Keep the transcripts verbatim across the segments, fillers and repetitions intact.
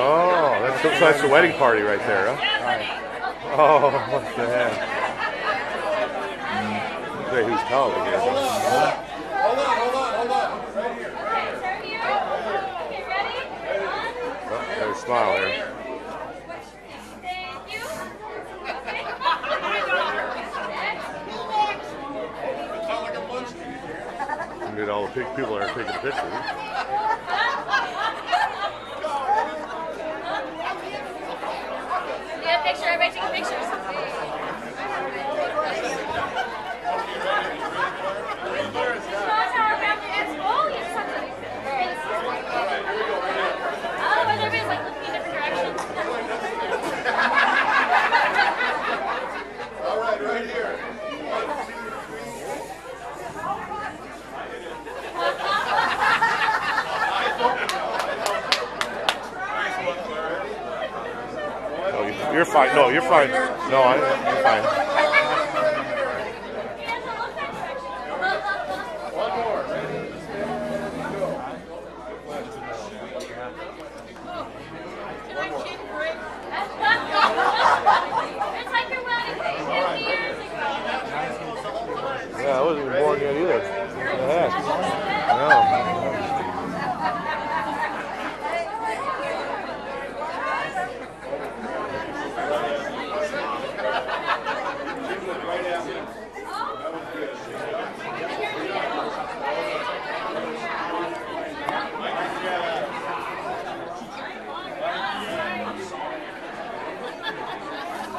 Oh, that's, so that's the wedding party right there, huh? Right. Oh, what the heck? Say who's calling here. Hold on, hold on, hold on, hold on. Right here. Okay, ready? Oh, got a smile here. Thank you. It's not like a bunch. Look at all the big people that are taking pictures. Yeah, picture. Everybody taking pictures. All right, right here. Oh, you- you're fine. No, you're fine. No, I, you're fine. One more. It's like your wedding day fifty years ago. Yeah, I wasn't even born yet either. What the heck? No.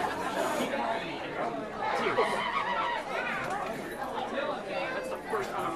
That's the first time